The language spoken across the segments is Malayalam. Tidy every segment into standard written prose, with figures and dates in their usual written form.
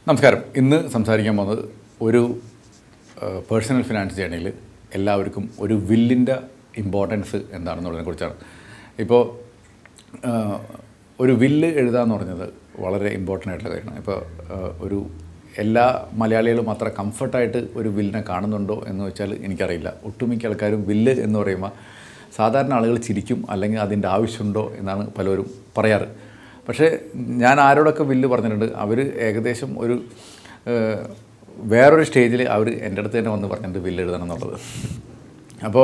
നമസ്കാരം. ഇന്ന് സംസാരിക്കാൻ പോകുന്നത് ഒരു പേഴ്സണൽ ഫിനാൻസ് ജേർണിയിൽ എല്ലാവർക്കും ഒരു വില്ലിൻ്റെ ഇമ്പോർട്ടൻസ് എന്താണെന്നുള്ളതിനെക്കുറിച്ചാണ്. ഇപ്പോൾ ഒരു വില്ല് എഴുതാമെന്ന് പറഞ്ഞത് വളരെ ഇമ്പോർട്ടൻ്റ് ആയിട്ടുള്ള കാര്യമാണ്. ഇപ്പോൾ ഒരു എല്ലാ മലയാളികളും അത്ര കംഫർട്ടായിട്ട് ഒരു വില്ലിനെ കാണുന്നുണ്ടോ എന്ന് വെച്ചാൽ എനിക്കറിയില്ല. ഒട്ടുമിക്ക ആൾക്കാരും വില്ല് എന്ന് പറയുമ്പോൾ സാധാരണ ആളുകൾ ചിരിക്കും, അല്ലെങ്കിൽ അതിൻ്റെ ആവശ്യമുണ്ടോ എന്നാണ് പലരും പറയാറ്. പക്ഷേ ഞാൻ ആരോടൊക്കെ വില്ല് പറഞ്ഞിട്ടുണ്ട്, അവർ ഏകദേശം ഒരു വേറൊരു സ്റ്റേജിൽ അവർ എൻ്റെ അടുത്ത് തന്നെ വന്ന് പറഞ്ഞിട്ട് വില്ല് എഴുതണം എന്നുള്ളത്. അപ്പോൾ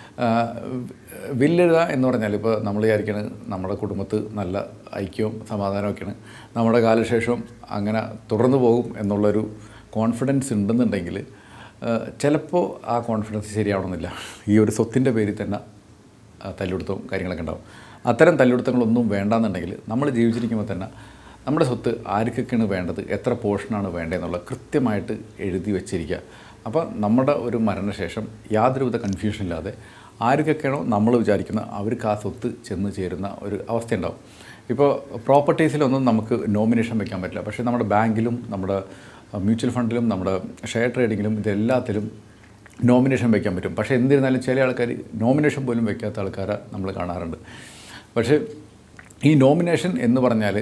വില്ലെഴുതുക എന്ന് പറഞ്ഞാൽ ഇപ്പോൾ നമ്മൾ വിചാരിക്കുന്നത് നമ്മുടെ കുടുംബത്ത് നല്ല ഐക്യവും സമാധാനമൊക്കെയാണ്, നമ്മുടെ കാലശേഷം അങ്ങനെ തുടർന്നു പോകും എന്നുള്ളൊരു കോൺഫിഡൻസ് ഉണ്ടെന്നുണ്ടെങ്കിൽ ചിലപ്പോൾ ആ കോൺഫിഡൻസ് ശരിയാവണമെന്നില്ല. ഈ ഒരു സ്വത്തിൻ്റെ പേരിൽ തന്നെ തല്ലുപിടുത്തവും കാര്യങ്ങളൊക്കെ ഉണ്ടാവും. അത്തരം തല്ലുപിടുത്തങ്ങളൊന്നും വേണ്ടാന്നുണ്ടെങ്കിൽ നമ്മൾ ജീവിച്ചിരിക്കുമ്പോൾ തന്നെ നമ്മുടെ സ്വത്ത് ആർക്കൊക്കെയാണ് വേണ്ടത്, എത്ര പോർഷനാണ് വേണ്ടതെന്നുള്ളത് കൃത്യമായിട്ട് എഴുതി വെച്ചിരിക്കുക. അപ്പോൾ നമ്മുടെ ഒരു മരണശേഷം യാതൊരുവിധ കൺഫ്യൂഷൻ ഇല്ലാതെ ആർക്കൊക്കെയാണോ നമ്മൾ വിചാരിക്കുന്ന അവർക്ക് ആ സ്വത്ത് ചെന്ന് ചേരുന്ന ഒരു അവസ്ഥയുണ്ടാവും. ഇപ്പോൾ പ്രോപ്പർട്ടീസിലൊന്നും നമുക്ക് നോമിനേഷൻ വയ്ക്കാൻ പറ്റില്ല, പക്ഷേ നമ്മുടെ ബാങ്കിലും നമ്മുടെ മ്യൂച്വൽ ഫണ്ടിലും നമ്മുടെ ഷെയർ ട്രേഡിങ്ങിലും ഇതെല്ലാത്തിലും നോമിനേഷൻ വയ്ക്കാൻ പറ്റും. പക്ഷേ എന്നിരുന്നാലും ചില ആൾക്കാർ നോമിനേഷൻ പോലും വയ്ക്കാത്ത ആൾക്കാരെ നമ്മൾ കാണാറുണ്ട്. പക്ഷേ ഈ നോമിനേഷൻ എന്ന് പറഞ്ഞാൽ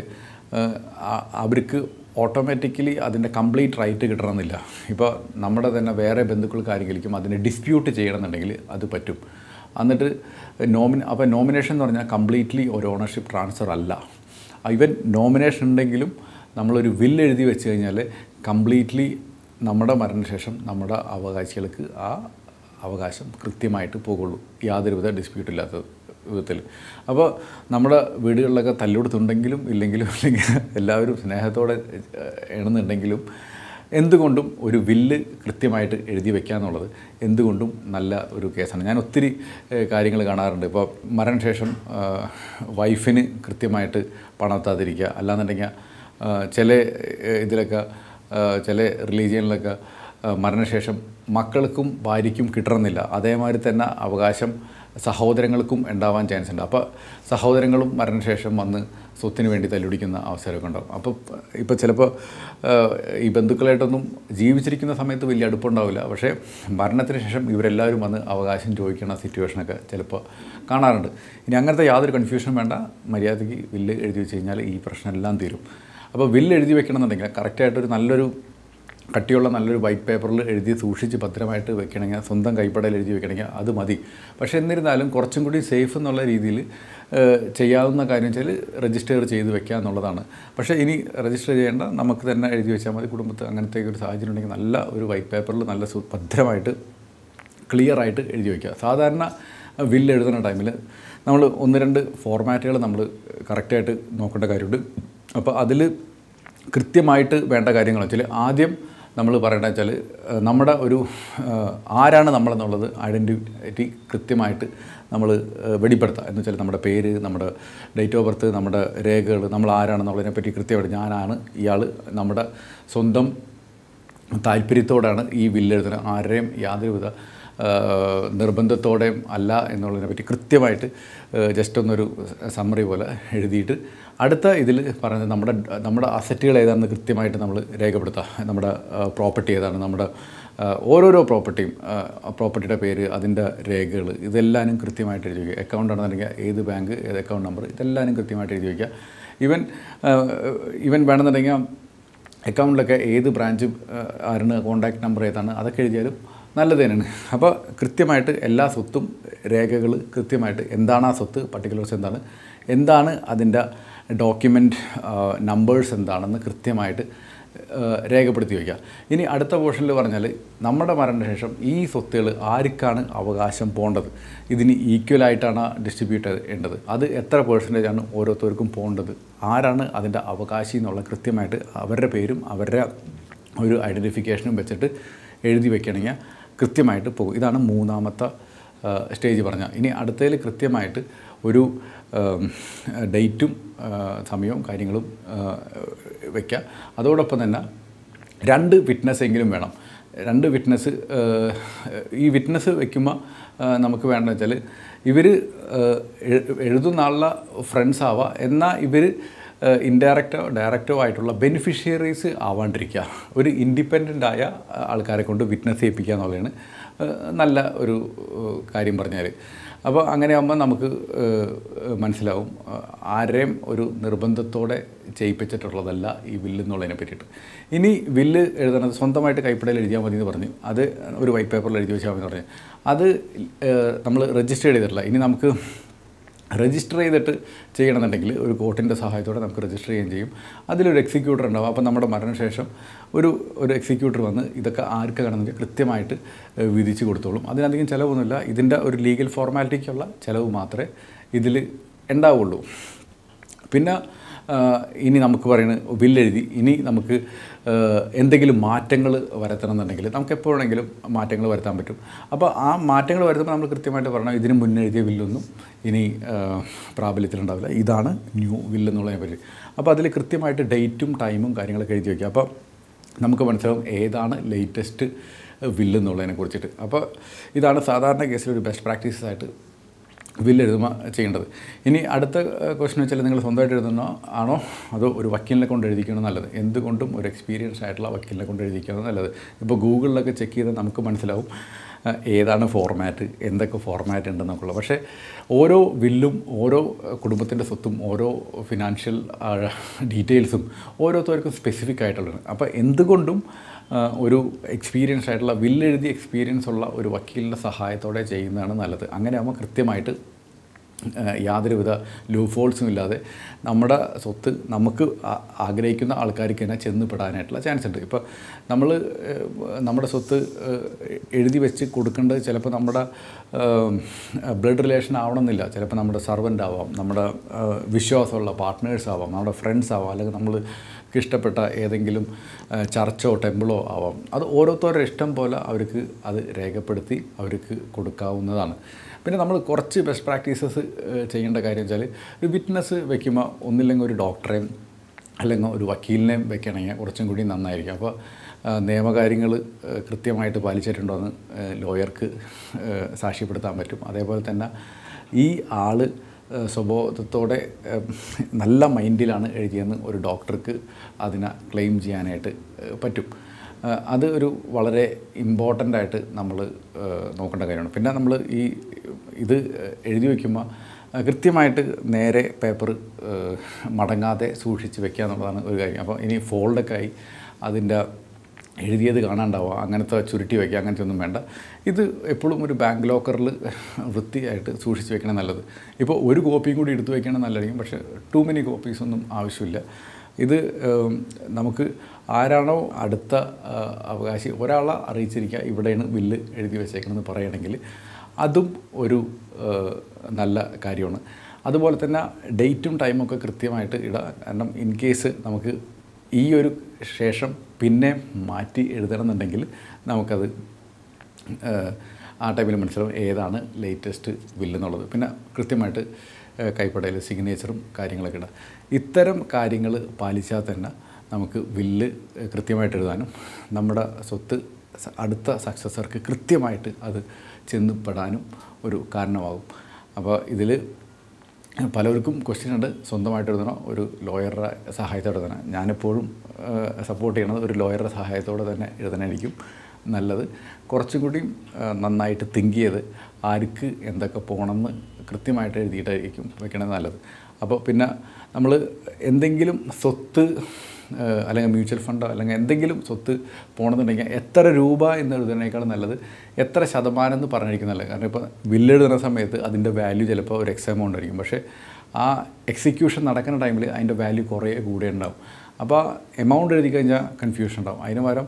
അവർക്ക് ഓട്ടോമാറ്റിക്കലി അതിൻ്റെ കംപ്ലീറ്റ് റൈറ്റ് കിട്ടണമെന്നില്ല. ഇപ്പോൾ നമ്മുടെ തന്നെ വേറെ ബന്ധുക്കൾക്ക് ആരെങ്കിലും അതിനെ ഡിസ്പ്യൂട്ട് ചെയ്യണമെന്നുണ്ടെങ്കിൽ അത് പറ്റും. എന്നിട്ട് അപ്പോൾ നോമിനേഷൻ എന്ന് പറഞ്ഞാൽ കംപ്ലീറ്റ്ലി ഒരു ഓണർഷിപ്പ് ട്രാൻസ്ഫർ അല്ല. ഈവൻ നോമിനേഷൻ ഉണ്ടെങ്കിലും നമ്മളൊരു വില്ല് എഴുതി വെച്ച് കഴിഞ്ഞാൽ കംപ്ലീറ്റ്ലി നമ്മുടെ മരണശേഷം നമ്മുടെ അവകാശികൾക്ക് ആ അവകാശം കൃത്യമായിട്ട് പോകുള്ളൂ, യാതൊരുവിധ ഡിസ്പ്യൂട്ടില്ലാത്ത വിധത്തിൽ. അപ്പോൾ നമ്മുടെ വീടുകളിലൊക്കെ തല്ലുകൊടുത്തുണ്ടെങ്കിലും ഇല്ലെങ്കിൽ എല്ലാവരും സ്നേഹത്തോടെ എഴുന്നുണ്ടെങ്കിലും എന്തുകൊണ്ടും ഒരു വില്ല് കൃത്യമായിട്ട് എഴുതി വയ്ക്കുക എന്നുള്ളത് എന്തുകൊണ്ടും നല്ല ഒരു കേസാണ്. ഞാൻ ഒത്തിരി കാര്യങ്ങൾ കാണാറുണ്ട്. ഇപ്പോൾ മരണശേഷം വൈഫിന് കൃത്യമായിട്ട് പണം എത്താതിരിക്കുക, അല്ലാന്നുണ്ടെങ്കിൽ ചില ഇതിലൊക്കെ ചില റിലീജിയനിലൊക്കെ മരണശേഷം മക്കൾക്കും ഭാര്യയ്ക്കും കിട്ടണമെന്നില്ല. അതേമാതിരി തന്നെ അവകാശം സഹോദരങ്ങൾക്കും ഉണ്ടാവാൻ ചാൻസ് ഉണ്ട്. അപ്പോൾ സഹോദരങ്ങളും മരണശേഷം വന്ന് സ്വത്തിന് വേണ്ടി തല്ലുപിടിക്കുന്ന അവസരമൊക്കെ ഉണ്ടാകും. ഇപ്പോൾ ചിലപ്പോൾ ഈ ബന്ധുക്കളായിട്ടൊന്നും ജീവിച്ചിരിക്കുന്ന സമയത്ത് വലിയ അടുപ്പമുണ്ടാവില്ല, പക്ഷേ മരണത്തിന് ശേഷം ഇവരെല്ലാവരും വന്ന് അവകാശം ചോദിക്കുന്ന സിറ്റുവേഷനൊക്കെ ചിലപ്പോൾ കാണാറുണ്ട്. ഇനി അങ്ങനത്തെ യാതൊരു കൺഫ്യൂഷനും വേണ്ട, മര്യാദയ്ക്ക് വില്ല് എഴുതി വെച്ച് കഴിഞ്ഞാൽ ഈ പ്രശ്നമെല്ലാം തീരും. അപ്പോൾ വില്ല് എഴുതി വെക്കണമെന്നുണ്ടെങ്കിൽ കറക്റ്റായിട്ടൊരു നല്ലൊരു കട്ടിയുള്ള നല്ലൊരു വൈറ്റ് പേപ്പറിൽ എഴുതി സൂക്ഷിച്ച് ഭദ്രമായിട്ട് വെക്കണമെങ്കിൽ, സ്വന്തം കൈപ്പടയിൽ എഴുതി വെക്കണമെങ്കിൽ അത് മതി. പക്ഷേ എന്നിരുന്നാലും കുറച്ചും കൂടി സേഫ് എന്നുള്ള രീതിയിൽ ചെയ്യാവുന്ന കാര്യം വെച്ചാൽ രജിസ്റ്റർ ചെയ്ത് വെക്കുക എന്നുള്ളതാണ്. പക്ഷേ ഇനി രജിസ്റ്റർ ചെയ്യേണ്ട, നമുക്ക് തന്നെ എഴുതി വെച്ചാൽ മതി. കുടുംബത്ത് അങ്ങനത്തെ ഒരു സാഹചര്യം ഉണ്ടെങ്കിൽ നല്ല ഒരു വൈറ്റ് പേപ്പറിൽ നല്ല ഭദ്രമായിട്ട് ക്ലിയറായിട്ട് എഴുതി വയ്ക്കുക. സാധാരണ വില്ല് എഴുതുന്ന ടൈമിൽ നമ്മൾ 1-2 ഫോർമാറ്റുകൾ നമ്മൾ കറക്റ്റായിട്ട് നോക്കേണ്ട കാര്യമുണ്ട്. അപ്പോൾ അതിൽ കൃത്യമായിട്ട് വേണ്ട കാര്യങ്ങൾ വെച്ചാൽ ആദ്യം നമ്മൾ പറയേണ്ടത് വെച്ചാൽ നമ്മുടെ ഒരു ആരാണ് നമ്മളെന്നുള്ളത് ഐഡൻറ്റിറ്റി കൃത്യമായിട്ട് നമ്മൾ വെളിപ്പെടുത്തുക. എന്ന് വെച്ചാൽ നമ്മുടെ പേര്, നമ്മുടെ ഡേറ്റ് ഓഫ് ബർത്ത്, നമ്മുടെ രേഖകൾ, നമ്മൾ ആരാണെന്നുള്ളതിനെപ്പറ്റി കൃത്യമായിട്ട് ഞാനാണ് ഇയാൾ, നമ്മുടെ സ്വന്തം താല്പര്യത്തോടാണ് ഈ വില്ലെഴുതുന്നത്, ആരുടെയും യാതൊരുവിധ നിർബന്ധത്തോടെയും അല്ല എന്നുള്ളതിനെപ്പറ്റി കൃത്യമായിട്ട് ജസ്റ്റ് ഒന്നൊരു സമ്മറി പോലെ എഴുതിയിട്ട് അടുത്ത ഇതിൽ പറയുന്നത് നമ്മുടെ അസറ്റുകൾ ഏതാണെന്ന് കൃത്യമായിട്ട് നമ്മൾ രേഖപ്പെടുത്തുക. നമ്മുടെ പ്രോപ്പർട്ടി ഏതാണ്, നമ്മുടെ ഓരോരോ പ്രോപ്പർട്ടിയുടെ പേര്, അതിൻ്റെ രേഖകൾ, ഇതെല്ലാവരും കൃത്യമായിട്ട് എഴുതി വയ്ക്കുക. അക്കൗണ്ട് ആണെന്നുണ്ടെങ്കിൽ ഏത് ബാങ്ക്, ഏത് അക്കൗണ്ട് നമ്പർ, ഇതെല്ലാവരും കൃത്യമായിട്ട് എഴുതി വയ്ക്കുക. ഈവൻ വേണമെന്നുണ്ടെങ്കിൽ അക്കൗണ്ടിലൊക്കെ ഏത് ബ്രാഞ്ച് ആരാണ്, കോൺടാക്റ്റ് നമ്പർ ഏതാണ്, അതൊക്കെ എഴുതിയാലും നല്ലത് തന്നെയാണ്. അപ്പോൾ കൃത്യമായിട്ട് എല്ലാ സ്വത്തും രേഖകൾ കൃത്യമായിട്ട് എന്താണ് ആ സ്വത്ത്, പർട്ടിക്കുലർസ് എന്താണ് അതിൻ്റെ ഡോക്യുമെൻറ്റ് നമ്പേഴ്സ് എന്താണെന്ന് കൃത്യമായിട്ട് രേഖപ്പെടുത്തി വയ്ക്കുക. ഇനി അടുത്ത പോർഷനിൽ പറഞ്ഞാൽ നമ്മുടെ മരണശേഷം ഈ സ്വത്തുകൾ ആർക്കാണ് അവകാശം പോകേണ്ടത്, ഇതിന് ഈക്വലായിട്ടാണ് ഡിസ്ട്രിബ്യൂട്ട് ചെയ്യേണ്ടത്, അത് എത്ര പെർസെൻറ്റേജാണ് ഓരോരുത്തർക്കും പോകേണ്ടത്, ആരാണ് അതിൻ്റെ അവകാശി എന്നുള്ള കൃത്യമായിട്ട് അവരുടെ പേരും അവരുടെ ഒരു ഐഡൻറ്റിഫിക്കേഷനും വെച്ചിട്ട് എഴുതി വയ്ക്കണമെങ്കിൽ കൃത്യമായിട്ട് പോകും. ഇതാണ് മൂന്നാമത്തെ സ്റ്റേജ് പറഞ്ഞാൽ. ഇനി അടുത്തതിൽ കൃത്യമായിട്ട് ഒരു ഡേറ്റും സമയവും കാര്യങ്ങളും വയ്ക്കുക. അതോടൊപ്പം തന്നെ 2 വിറ്റ്നസ് എങ്കിലും വേണം. 2 വിറ്റ്നസ്, ഈ വിറ്റ്നസ് വയ്ക്കുമ്പോൾ നമുക്ക് വേണ്ടതെന്ന് വെച്ചാൽ ഇവർ എഴുതുന്ന ആളുടെ ഫ്രണ്ട്സ് ആവാം, എന്നാൽ ഇവർ ഇൻഡയറക്റ്റോ ഡയറക്റ്റോ ആയിട്ടുള്ള ബെനിഫിഷ്യറീസ് ആവാണ്ടിരിക്കുക. ഒരു ഇൻഡിപെൻഡൻ്റായ ആൾക്കാരെ കൊണ്ട് വിറ്റ്നസ് ചെയ്യിപ്പിക്കുക എന്നുള്ളതാണ് നല്ല ഒരു കാര്യം പറഞ്ഞാൽ. അപ്പോൾ അങ്ങനെയാകുമ്പോൾ നമുക്ക് മനസ്സിലാവും ആരെയും ഒരു നിർബന്ധത്തോടെ ചെയ്യിപ്പിച്ചിട്ടുള്ളതല്ല ഈ വില്ല് എന്നുള്ളതിനെ പറ്റിയിട്ട്. ഇനി വില്ല് എഴുതണത് സ്വന്തമായിട്ട് കൈപ്പടയിൽ എഴുതിയാൽ മതി എന്ന് പറഞ്ഞു. അത് ഒരു വൈറ്റ് പേപ്പറിൽ എഴുതി വെച്ചാൽ മതി എന്ന് പറഞ്ഞു. അത് നമ്മൾ രജിസ്റ്റർ ചെയ്തിട്ടില്ല. ഇനി നമുക്ക് രജിസ്റ്റർ ചെയ്തിട്ട് ചെയ്യണമെന്നുണ്ടെങ്കിൽ ഒരു കോർട്ടിൻ്റെ സഹായത്തോടെ നമുക്ക് രജിസ്റ്റർ ചെയ്യുകയും ചെയ്യും. അതിലൊരു എക്സിക്യൂട്ടർ ഉണ്ടാവും. അപ്പോൾ നമ്മുടെ മരണശേഷം ഒരു എക്സിക്യൂട്ടർ വന്ന് ഇതൊക്കെ ആർക്ക് കാണുന്നത് കൃത്യമായിട്ട് വിധിച്ച് കൊടുത്തോളും. അതിനധികം ചിലവൊന്നുമില്ല. ഇതിൻ്റെ ഒരു ലീഗൽ ഫോർമാലിറ്റിക്കുള്ള ചിലവ് മാത്രമേ ഇതിൽ ഉണ്ടാവുള്ളൂ. പിന്നെ ഇനി നമുക്ക് പറയുന്നത് ബില്ലെഴുതി ഇനി നമുക്ക് എന്തെങ്കിലും മാറ്റങ്ങൾ വരുത്തണം എന്നുണ്ടെങ്കിൽ നമുക്ക് എപ്പോഴെങ്കിലും മാറ്റങ്ങൾ വരുത്താൻ പറ്റും. അപ്പോൾ ആ മാറ്റങ്ങൾ വരുത്തുമ്പോൾ നമ്മൾ കൃത്യമായിട്ട് പറയണം ഇതിന് മുന്നേ എഴുതിയ ബില്ലൊന്നും ഇനി പ്രാബല്യത്തിലുണ്ടാവില്ല, ഇതാണ് ന്യൂ ബില്ലെന്നുള്ളതിനെ പറ്റി. അപ്പോൾ അതിൽ കൃത്യമായിട്ട് ഡേറ്റും ടൈമും കാര്യങ്ങളൊക്കെ എഴുതി വയ്ക്കുക. അപ്പോൾ നമുക്ക് മനസ്സിലാവും ഏതാണ് ലേറ്റസ്റ്റ് ബില്ലെന്നുള്ളതിനെ കുറിച്ചിട്ട്. അപ്പോൾ ഇതാണ് സാധാരണ കേസിൽ ഒരു ബെസ്റ്റ് പ്രാക്ടീസസ് ആയിട്ട് വില്ല് എഴുതുമ്പോൾ ചെയ്യേണ്ടത്. ഇനി അടുത്ത ക്വസ്റ്റൻ വെച്ചാൽ നിങ്ങൾ സ്വന്തമായിട്ട് എഴുതുന്നോ ആണോ അതോ ഒരു വക്കീലിനെ കൊണ്ട് എഴുതിക്കണം നല്ലത്? എന്തുകൊണ്ടും ഒരു എക്സ്പീരിയൻസ് ആയിട്ടുള്ള വക്കീലിനെ കൊണ്ട് എഴുതിക്കണം നല്ലത്. ഇപ്പോൾ ഗൂഗിളിലൊക്കെ ചെക്ക് ചെയ്താൽ നമുക്ക് മനസ്സിലാവും ഏതാണ് ഫോർമാറ്റ്, എന്തൊക്കെ ഫോർമാറ്റ് ഉണ്ടെന്നൊക്കെയുള്ളത്. പക്ഷേ ഓരോ വില്ലും ഓരോ കുടുംബത്തിൻ്റെ സ്വത്തും ഓരോ ഫിനാൻഷ്യൽ ഡീറ്റെയിൽസും ഓരോരുത്തർക്കും സ്പെസിഫിക് ആയിട്ടുള്ളതാണ്. അപ്പോൾ എന്തുകൊണ്ടും ഒരു എക്സ്പീരിയൻസ് ആയിട്ടുള്ള വില്ലെഴുതി എക്സ്പീരിയൻസ് ഉള്ള ഒരു വക്കീലിൻ്റെ സഹായത്തോടെ ചെയ്യുന്നതാണ് നല്ലത്. അങ്ങനെയാകുമ്പോൾ കൃത്യമായിട്ട് യാതൊരുവിധ ലൂഫോൾസും ഇല്ലാതെ നമ്മുടെ സ്വത്ത് നമുക്ക് ആഗ്രഹിക്കുന്ന ആൾക്കാർക്ക് തന്നെ ചെന്നുപെടാനായിട്ടുള്ള ചാൻസ് ഉണ്ട്. ഇപ്പോൾ നമ്മുടെ സ്വത്ത് എഴുതി വെച്ച് കൊടുക്കേണ്ടത് ചിലപ്പോൾ നമ്മുടെ ബ്ലഡ് റിലേഷൻ ആവണമെന്നില്ല. ചിലപ്പോൾ നമ്മുടെ സർവൻ്റ് ആവാം, നമ്മുടെ വിശ്വാസമുള്ള പാർട്ട്നേഴ്സ് ആവാം, നമ്മുടെ ഫ്രണ്ട്സ് ആവാം, അല്ലെങ്കിൽ നമ്മൾക്ക് ഇഷ്ടപ്പെട്ട ഏതെങ്കിലും ചർച്ചോ ടെമ്പിളോ ആവാം. അത് ഓരോരുത്തരുടെ ഇഷ്ടം പോലെ അവർക്ക് അത് രേഖപ്പെടുത്തി അവർക്ക് കൊടുക്കാവുന്നതാണ്. പിന്നെ നമ്മൾ കുറച്ച് ബെസ്റ്റ് പ്രാക്ടീസസ് ചെയ്യേണ്ട കാര്യം വെച്ചാൽ ഒരു വിറ്റ്നസ് വെക്കുമ്പോൾ ഒന്നില്ലെങ്കിൽ ഒരു ഡോക്ടറെയും അല്ലെങ്കിൽ ഒരു വക്കീലിനെയും വെക്കണമെങ്കിൽ കുറച്ചും കൂടി നന്നായിരിക്കും. അപ്പോൾ നിയമകാര്യങ്ങൾ കൃത്യമായിട്ട് പാലിച്ചിട്ടുണ്ടോ എന്ന് ലോയർക്ക് സാക്ഷ്യപ്പെടുത്താൻ പറ്റും. അതേപോലെ തന്നെ ഈ ആൾ സ്വബോധത്തോടെ നല്ല മൈൻഡിലാണ് എഴുതിയെന്ന് ഒരു ഡോക്ടർക്ക് അതിനെ ക്ലെയിം ചെയ്യാനായിട്ട് പറ്റും. അത് ഒരു വളരെ ഇമ്പോർട്ടൻ്റ് ആയിട്ട് നമ്മൾ നോക്കേണ്ട കാര്യമാണ്. പിന്നെ നമ്മൾ ഇത് എഴുതി വയ്ക്കുമ്പോൾ കൃത്യമായിട്ട് നേരെ പേപ്പർ മടങ്ങാതെ സൂക്ഷിച്ച് വെക്കുക എന്നുള്ളതാണ് ഒരു കാര്യം. അപ്പോൾ ഇനി ഫോൾഡൊക്കെ ആയി അതിൻ്റെ എഴുതിയത് കാണാണ്ടാവുക, അങ്ങനത്തെ ചുരുട്ടി വയ്ക്കുക, അങ്ങനത്തെ ഒന്നും വേണ്ട. ഇത് എപ്പോഴും ഒരു ബാങ്ക് ലോക്കറിൽ വൃത്തിയായിട്ട് സൂക്ഷിച്ച് വെക്കണം നല്ലത്. ഇപ്പോൾ ഒരു കോപ്പിയും കൂടി എടുത്തു വയ്ക്കണം നല്ലതായിരിക്കും, പക്ഷേ ടു മെനി കോപ്പീസൊന്നും ആവശ്യമില്ല. ഇത് നമുക്ക് ആരാണോ അടുത്ത അവകാശി ഒരാളെ അറിയിച്ചിരിക്കുക ഇവിടെയാണ് ബില്ല് എഴുതി വെച്ചേക്കണമെന്ന് പറയുകയാണെങ്കിൽ അതും ഒരു നല്ല കാര്യമാണ്. അതുപോലെ തന്നെ ഡേറ്റും ടൈമൊക്കെ കൃത്യമായിട്ട് ഇടുക. കാരണം ഇൻ കേസ് നമുക്ക് ഈ ഒരു ശേഷം പിന്നെ മാറ്റി എഴുതണമെന്നുണ്ടെങ്കിൽ നമുക്കത് ആ ടൈമിൽ മനസ്സിലാവും ഏതാണ് ലേറ്റസ്റ്റ് ബില്ലെന്നുള്ളത്. പിന്നെ കൃത്യമായിട്ട് കൈപ്പടയിൽ സിഗ്നേച്ചറും കാര്യങ്ങളൊക്കെ ഇടുക. ഇത്തരം കാര്യങ്ങൾ പാലിച്ചാൽ തന്നെ നമുക്ക് ബില്ല് കൃത്യമായിട്ട് എഴുതാനും നമ്മുടെ സ്വത്ത് അടുത്ത സക്സസർക്ക് കൃത്യമായിട്ട് അത് ചെന്നുപെടാനും ഒരു കാരണമാകും. അപ്പോൾ ഇതിൽ പലർക്കും ക്വസ്റ്റ്യൻ ഉണ്ട്, സ്വന്തമായിട്ട് എഴുതണോ ഒരു ലോയറുടെ സഹായത്തോടെ എഴുതണം. ഞാനെപ്പോഴും സപ്പോർട്ട് ചെയ്യണത് ഒരു ലോയറുടെ സഹായത്തോടെ തന്നെ എഴുതണമായിരിക്കും നല്ലത്. കുറച്ചും കൂടി നന്നായിട്ട് തിങ്ക് ചെയ്ത് ആർക്ക് എന്തൊക്കെ പോകണമെന്ന് കൃത്യമായിട്ട് എഴുതിയിട്ടായിരിക്കും വെക്കണത് നല്ലത്. അപ്പോൾ പിന്നെ നമ്മൾ എന്തെങ്കിലും സ്വത്ത് അല്ലെങ്കിൽ മ്യൂച്വൽ ഫണ്ടോ അല്ലെങ്കിൽ എന്തെങ്കിലും സ്വത്ത് പോകണമെന്നുണ്ടെങ്കിൽ എത്ര രൂപ എന്ന് എഴുതുന്നതിനേക്കാൾ നല്ലത് എത്ര ശതമാനം എന്ന് പറഞ്ഞിരിക്കുന്നതല്ല. കാരണം ഇപ്പോൾ ബില്ലെഴുതുന്ന സമയത്ത് അതിൻ്റെ വാല്യൂ ചിലപ്പോൾ ഒരു എക്സ് എമൗണ്ട് ആയിരിക്കും, പക്ഷേ ആ എക്സിക്യൂഷൻ നടക്കുന്ന ടൈമിൽ അതിൻ്റെ വാല്യൂ കുറേ കൂടെ ഉണ്ടാവും. അപ്പോൾ എമൗണ്ട് എഴുതി കഴിഞ്ഞാൽ കൺഫ്യൂഷൻ ഉണ്ടാവും. അതിന് പകരം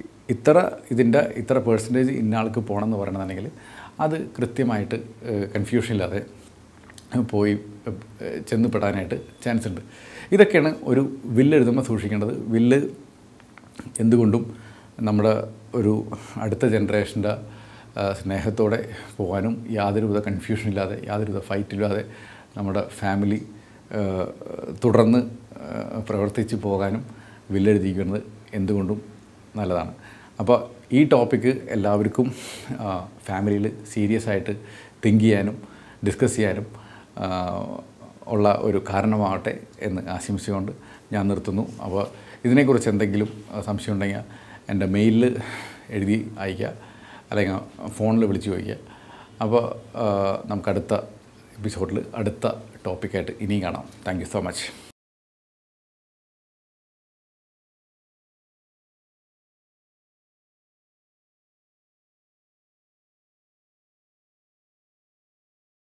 ഇത്ര പെർസെൻറ്റേജ് ഇന്ന ആൾക്ക് പോകണമെന്ന് പറയണമെന്നുണ്ടെങ്കിൽ അത് കൃത്യമായിട്ട് കൺഫ്യൂഷൻ ഇല്ലാതെ പോയി ചെന്നുപെടാനായിട്ട് ചാൻസ് ഉണ്ട്. ഇതൊക്കെയാണ് ഒരു വില്ല് എഴുതുമ്പോൾ സൂക്ഷിക്കേണ്ടത്. വില്ല് എന്തുകൊണ്ടും നമ്മുടെ ഒരു അടുത്ത ജനറേഷൻ്റെ സ്നേഹത്തോടെ പോകാനും യാതൊരുവിധ കൺഫ്യൂഷൻ ഇല്ലാതെ യാതൊരുവിധ ഫൈറ്റില്ലാതെ നമ്മുടെ ഫാമിലി തുടർന്ന് പ്രവർത്തിച്ച് പോകാനും വില്ലെഴുതിക്കുന്നത് എന്തുകൊണ്ടും നല്ലതാണ്. അപ്പോൾ ഈ ടോപ്പിക്ക് എല്ലാവർക്കും ഫാമിലിയിൽ സീരിയസ് ആയിട്ട് തിങ്ക് ചെയ്യാനും ഡിസ്കസ് ചെയ്യാനും ഉള്ള ഒരു കാരണമാവട്ടെ എന്ന് ആശംസിച്ചുകൊണ്ട് ഞാൻ നിർത്തുന്നു. അപ്പോൾ ഇതിനെക്കുറിച്ച് എന്തെങ്കിലും സംശയം ഉണ്ടെങ്കിൽ എൻ്റെ മെയിലിൽ എഴുതി അയയ്ക്കുക, അല്ലെങ്കിൽ ഫോണിൽ വിളിച്ച് ചോദിക്കുക. അപ്പോൾ നമുക്കടുത്ത എപ്പിസോഡിൽ അടുത്ത ടോപ്പിക്കായിട്ട് ഇനിയും കാണാം. Thank you so much.